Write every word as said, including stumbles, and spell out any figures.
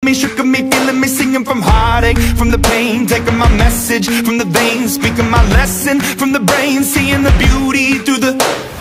me, shook of me, feeling me, singing from heartache, from the pain, taking my message from the veins, speaking my lesson from the brain, seeing the beauty through the